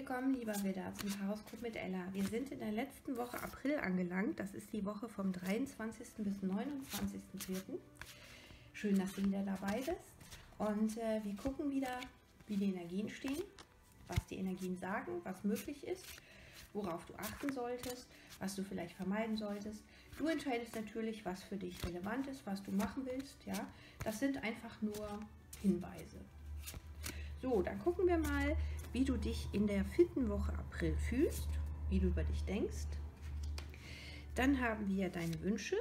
willkommen, lieber Widder, zum Horoskop mit Ella. Wir sind in der letzten Woche April angelangt. Das ist die Woche vom 23. bis 29.04. Schön, dass du wieder dabei bist. Und wir gucken wieder, wie die Energien stehen, was die Energien sagen, was möglich ist, worauf du achten solltest, was du vielleicht vermeiden solltest. Du entscheidest natürlich, was für dich relevant ist, was du machen willst. Ja, das sind einfach nur Hinweise. So, dann gucken wir mal, wie du dich in der 4. Woche April fühlst, wie du über dich denkst. Dann haben wir deine Wünsche,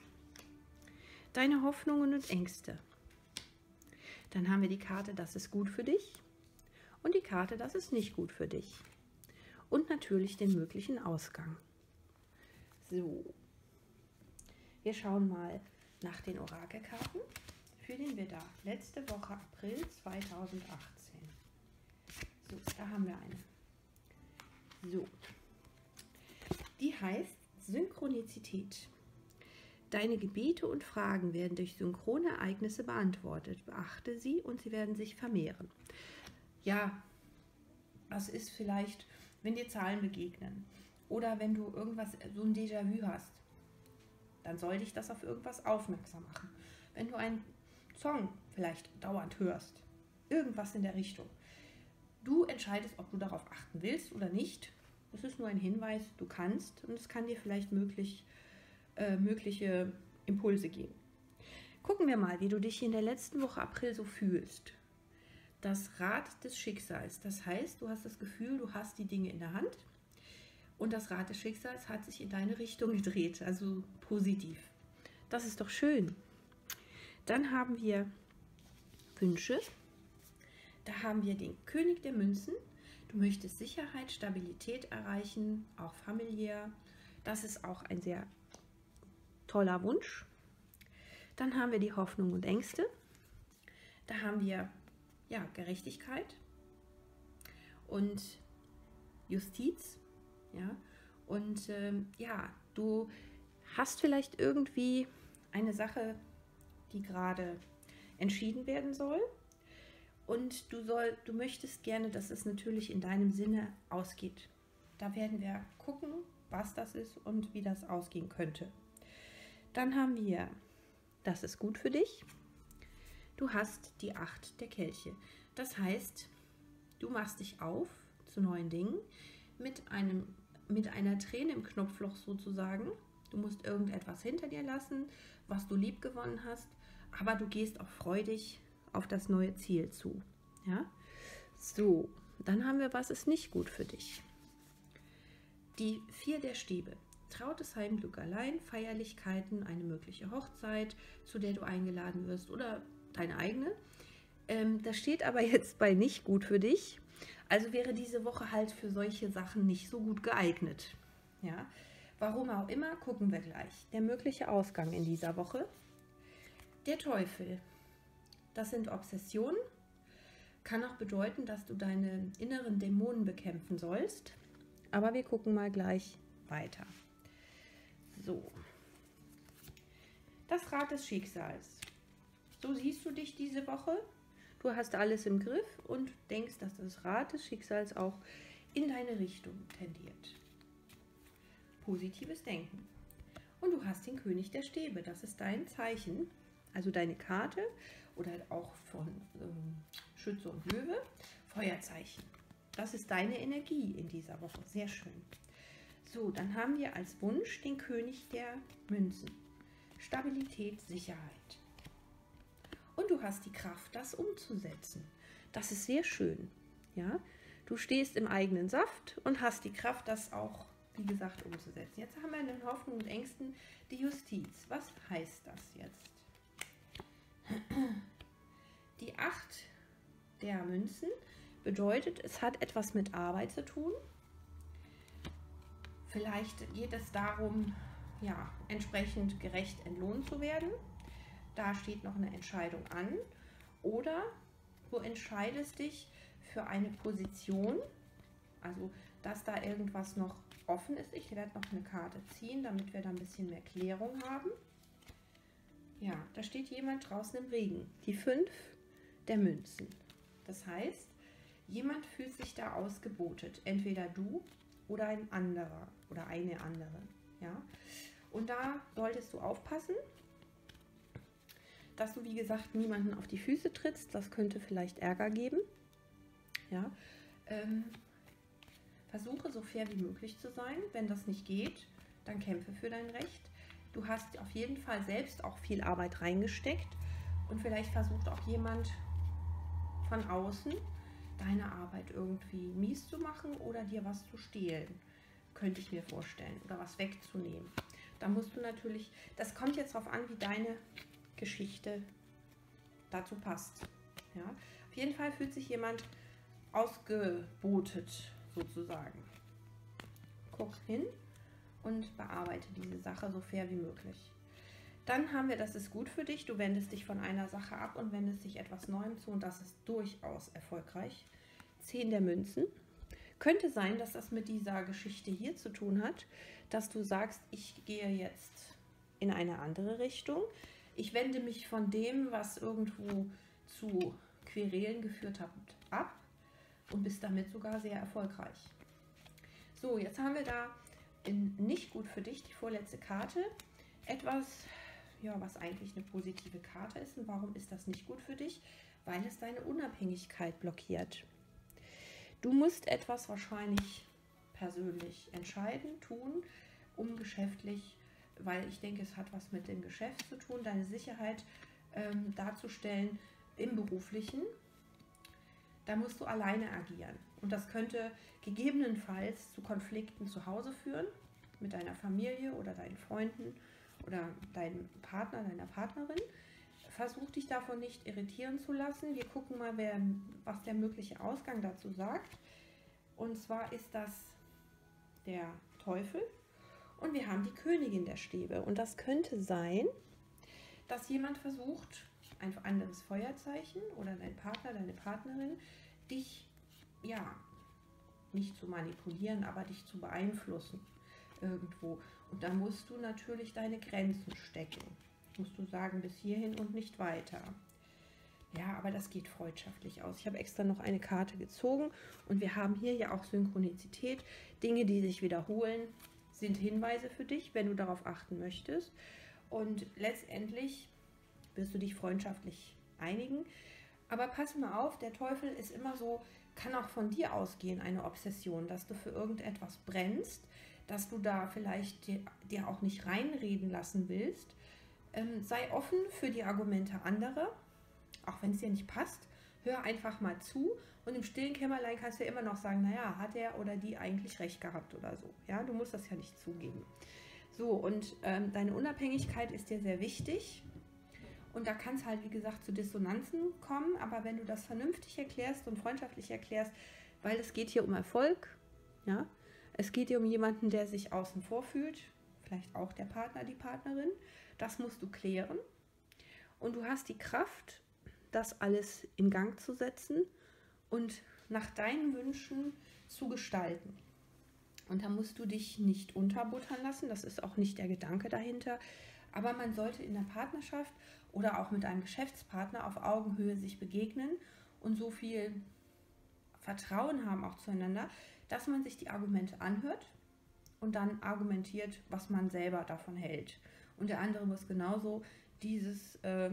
deine Hoffnungen und Ängste. Dann haben wir die Karte, das ist gut für dich und die Karte, das ist nicht gut für dich. Und natürlich den möglichen Ausgang. So, wir schauen mal nach den Orakelkarten für den Widder. Letzte Woche April 2018. So, da haben wir eine. So, die heißt Synchronizität. Deine Gebete und Fragen werden durch synchrone Ereignisse beantwortet. Beachte sie und sie werden sich vermehren. Ja, das ist vielleicht, wenn dir Zahlen begegnen oder wenn du irgendwas, so ein Déjà-vu hast, dann soll dich das auf irgendwas aufmerksam machen. Wenn du einen Song vielleicht dauernd hörst, irgendwas in der Richtung. Du entscheidest, ob du darauf achten willst oder nicht. Das ist nur ein Hinweis, du kannst und es kann dir vielleicht mögliche Impulse geben. Gucken wir mal, wie du dich in der letzten Woche April so fühlst. Das Rad des Schicksals, das heißt, du hast das Gefühl, du hast die Dinge in der Hand und das Rad des Schicksals hat sich in deine Richtung gedreht, also positiv. Das ist doch schön. Dann haben wir Wünsche. Da haben wir den König der Münzen. Du möchtest Sicherheit, Stabilität erreichen, auch familiär. Das ist auch ein sehr toller Wunsch. Dann haben wir die Hoffnung und Ängste. Da haben wir ja, Gerechtigkeit und Justiz. Ja? Und ja, du hast vielleicht irgendwie eine Sache, die gerade entschieden werden soll. Und du möchtest gerne, dass es natürlich in deinem Sinne ausgeht. Da werden wir gucken, was das ist und wie das ausgehen könnte. Dann haben wir, das ist gut für dich. Du hast die 8 der Kelche. Das heißt, du machst dich auf zu neuen Dingen mit einer Träne im Knopfloch sozusagen. Du musst irgendetwas hinter dir lassen, was du lieb gewonnen hast, aber du gehst auch freudig auf das neue Ziel zu. Ja? So, dann haben wir, was ist nicht gut für dich. Die 4 der Stäbe. Trautes Heimglück allein, Feierlichkeiten, eine mögliche Hochzeit, zu der du eingeladen wirst oder deine eigene. Das steht aber jetzt bei nicht gut für dich. Also wäre diese Woche halt für solche Sachen nicht so gut geeignet. Ja? Warum auch immer, gucken wir gleich. Der mögliche Ausgang in dieser Woche. Der Teufel. Das sind Obsessionen. Kann auch bedeuten, dass du deine inneren Dämonen bekämpfen sollst. Aber wir gucken mal gleich weiter. So. Das Rad des Schicksals. So siehst du dich diese Woche. Du hast alles im Griff und denkst, dass das Rad des Schicksals auch in deine Richtung tendiert. Positives Denken. Und du hast den König der Stäbe. Das ist dein Zeichen. Also deine Karte oder auch von Schütze und Löwe, Feuerzeichen. Das ist deine Energie in dieser Woche. Sehr schön. So, dann haben wir als Wunsch den König der Münzen. Stabilität, Sicherheit. Und du hast die Kraft, das umzusetzen. Das ist sehr schön. Ja? Du stehst im eigenen Saft und hast die Kraft, das auch, wie gesagt, umzusetzen. Jetzt haben wir in den Hoffnungen und Ängsten die Justiz. Was heißt das jetzt? Die 8 der Münzen bedeutet, es hat etwas mit Arbeit zu tun. Vielleicht geht es darum, ja, entsprechend gerecht entlohnt zu werden. Da steht noch eine Entscheidung an. Oder du entscheidest dich für eine Position, also dass da irgendwas noch offen ist. Ich werde noch eine Karte ziehen, damit wir da ein bisschen mehr Klärung haben. Ja, da steht jemand draußen im Regen. Die 5 der Münzen. Das heißt, Jemand fühlt sich da ausgebotet, entweder du oder ein anderer oder eine andere. Ja? Und da solltest du aufpassen, dass du, wie gesagt, niemanden auf die Füße trittst. Das könnte vielleicht Ärger geben. Ja? Versuche so fair wie möglich zu sein. Wenn das nicht geht, dann kämpfe für dein Recht. Du hast auf jeden Fall selbst auch viel Arbeit reingesteckt und vielleicht versucht auch jemand von außen deine Arbeit irgendwie mies zu machen oder dir was zu stehlen, könnte ich mir vorstellen, oder was wegzunehmen. Da musst du natürlich, das kommt jetzt darauf an, wie deine Geschichte dazu passt. Ja? Auf jeden Fall fühlt sich jemand ausgebotet sozusagen. Guck hin und bearbeite diese Sache so fair wie möglich. Dann haben wir, das ist gut für dich, du wendest dich von einer Sache ab und wendest dich etwas Neuem zu und das ist durchaus erfolgreich. 10 der Münzen. Könnte sein, dass das mit dieser Geschichte hier zu tun hat, dass du sagst, ich gehe jetzt in eine andere Richtung. Ich wende mich von dem, was irgendwo zu Querelen geführt hat, ab und bist damit sogar sehr erfolgreich. So, jetzt haben wir da in nicht gut für dich die vorletzte Karte. Etwas, ja, was eigentlich eine positive Karte ist. Und warum ist das nicht gut für dich? Weil es deine Unabhängigkeit blockiert. Du musst etwas wahrscheinlich persönlich entscheiden, tun, um geschäftlich, weil ich denke, es hat was mit dem Geschäft zu tun, deine Sicherheit darzustellen im Beruflichen. Da musst du alleine agieren. Und das könnte gegebenenfalls zu Konflikten zu Hause führen, mit deiner Familie oder deinen Freunden oder deinem Partner, deiner Partnerin. Versuch dich davon nicht irritieren zu lassen. Wir gucken mal, was der mögliche Ausgang dazu sagt. Und zwar ist das der Teufel und wir haben die Königin der Stäbe. Und das könnte sein, dass jemand versucht, ein anderes Feuerzeichen oder dein Partner, deine Partnerin, dich, ja, nicht zu manipulieren, aber dich zu beeinflussen irgendwo. Und da musst du natürlich deine Grenzen stecken. Musst du sagen, bis hierhin und nicht weiter. Ja, aber das geht freundschaftlich aus. Ich habe extra noch eine Karte gezogen und wir haben hier ja auch Synchronizität. Dinge, die sich wiederholen, sind Hinweise für dich, wenn du darauf achten möchtest. Und letztendlich wirst du dich freundschaftlich einigen. Aber pass mal auf, der Teufel ist immer so, kann auch von dir ausgehen, eine Obsession, dass du für irgendetwas brennst, dass du da vielleicht dir auch nicht reinreden lassen willst. Sei offen für die Argumente anderer, auch wenn es dir nicht passt. Hör einfach mal zu und im stillen Kämmerlein kannst du ja immer noch sagen, naja, hat er oder die eigentlich recht gehabt oder so. Ja, du musst das ja nicht zugeben. So, und deine Unabhängigkeit ist dir sehr wichtig. Und da kann es halt, wie gesagt, zu Dissonanzen kommen. Aber wenn du das vernünftig erklärst und freundschaftlich erklärst, weil es geht hier um Erfolg, ja, es geht hier um jemanden, der sich außen vor fühlt, vielleicht auch der Partner, die Partnerin. Das musst du klären. Und du hast die Kraft, das alles in Gang zu setzen und nach deinen Wünschen zu gestalten. Und da musst du dich nicht unterbuttern lassen. Das ist auch nicht der Gedanke dahinter. Aber man sollte in der Partnerschaft oder auch mit einem Geschäftspartner auf Augenhöhe sich begegnen und so viel Vertrauen haben auch zueinander, dass man sich die Argumente anhört und dann argumentiert, was man selber davon hält. Und der andere muss genauso dieses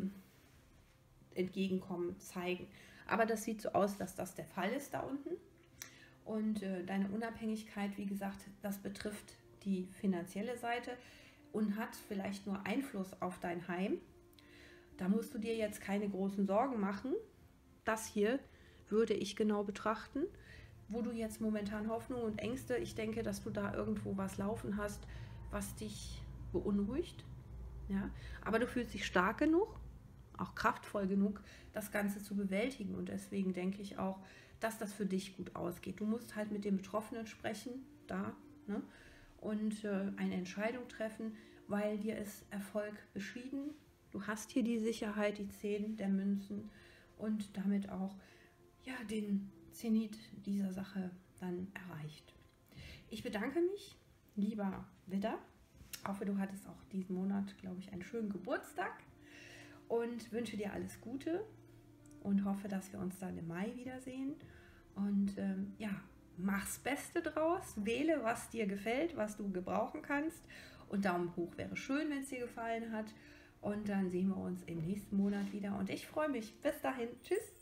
Entgegenkommen zeigen. Aber das sieht so aus, dass das der Fall ist da unten. Und deine Unabhängigkeit, wie gesagt, das betrifft die finanzielle Seite und hat vielleicht nur Einfluss auf dein Heim. Da musst du dir jetzt keine großen Sorgen machen. Das hier würde ich genau betrachten, wo du jetzt momentan Hoffnung und Ängste, ich denke, dass du da irgendwo was laufen hast, was dich beunruhigt. Ja? Aber du fühlst dich stark genug, auch kraftvoll genug, das Ganze zu bewältigen. Und deswegen denke ich auch, dass das für dich gut ausgeht. Du musst halt mit dem Betroffenen sprechen, da, ne? Und eine Entscheidung treffen, weil dir ist Erfolg beschieden. Du hast hier die Sicherheit, die 10 der Münzen und damit auch ja, den Zenit dieser Sache dann erreicht. Ich bedanke mich, lieber Widder. Ich hoffe, du hattest auch diesen Monat, glaube ich, einen schönen Geburtstag und wünsche dir alles Gute und hoffe, dass wir uns dann im Mai wiedersehen. Und ja, mach's Beste draus, wähle, was dir gefällt, was du gebrauchen kannst. Und Daumen hoch wäre schön, wenn es dir gefallen hat. Und dann sehen wir uns im nächsten Monat wieder. Und ich freue mich. Bis dahin. Tschüss.